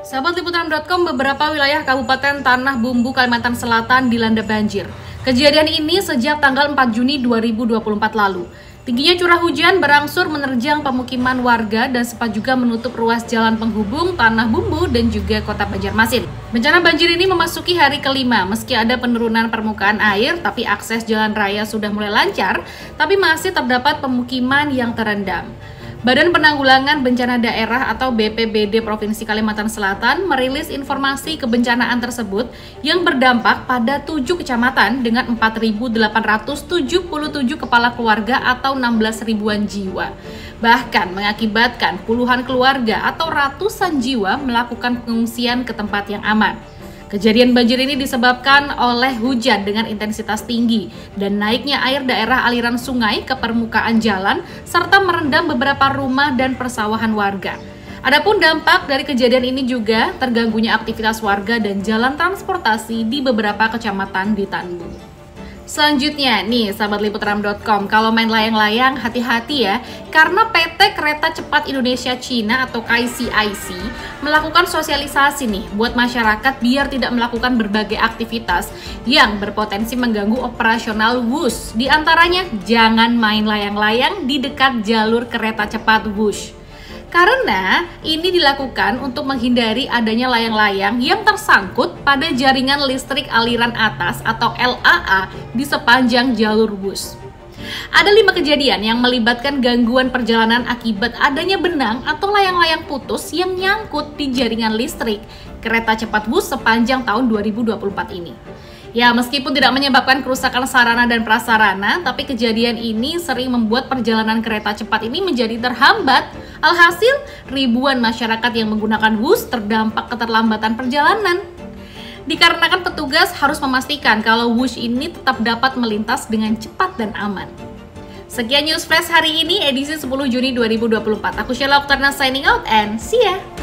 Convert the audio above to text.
Sahabat Liputan.com, beberapa wilayah Kabupaten Tanah Bumbu, Kalimantan Selatan dilanda banjir. Kejadian ini sejak tanggal 4 Juni 2024 lalu. Tingginya curah hujan berangsur menerjang pemukiman warga dan sempat juga menutup ruas jalan penghubung Tanah Bumbu dan juga Kota Banjarmasin. Bencana banjir ini memasuki hari kelima, meski ada penurunan permukaan air, tapi akses jalan raya sudah mulai lancar, tapi masih terdapat pemukiman yang terendam. Badan Penanggulangan Bencana Daerah atau BPBD Provinsi Kalimantan Selatan merilis informasi kebencanaan tersebut yang berdampak pada 7 kecamatan dengan 4.877 kepala keluarga atau 16 ribuan jiwa. Bahkan mengakibatkan puluhan keluarga atau ratusan jiwa melakukan pengungsian ke tempat yang aman. Kejadian banjir ini disebabkan oleh hujan dengan intensitas tinggi dan naiknya air daerah aliran sungai ke permukaan jalan serta merendam beberapa rumah dan persawahan warga. Adapun dampak dari kejadian ini juga terganggunya aktivitas warga dan jalan transportasi di beberapa kecamatan di Tanbu. Selanjutnya nih sahabat Liputan.com, kalau main layang-layang hati-hati ya, karena PT Kereta Cepat Indonesia Cina atau KCIC melakukan sosialisasi nih buat masyarakat biar tidak melakukan berbagai aktivitas yang berpotensi mengganggu operasional WUS. Di antaranya jangan main layang-layang di dekat jalur kereta cepat WUS. Karena ini dilakukan untuk menghindari adanya layang-layang yang tersangkut pada jaringan listrik aliran atas atau LAA di sepanjang jalur WUS. Ada 5 kejadian yang melibatkan gangguan perjalanan akibat adanya benang atau layang-layang putus yang nyangkut di jaringan listrik kereta cepat WUS sepanjang tahun 2024 ini. Ya, meskipun tidak menyebabkan kerusakan sarana dan prasarana, tapi kejadian ini sering membuat perjalanan kereta cepat ini menjadi terhambat. Alhasil, ribuan masyarakat yang menggunakan WUS terdampak keterlambatan perjalanan. Dikarenakan petugas harus memastikan kalau WUS ini tetap dapat melintas dengan cepat dan aman. Sekian News Flash hari ini, edisi 10 Juni 2024. Aku Sheila Oktarna signing out and see ya!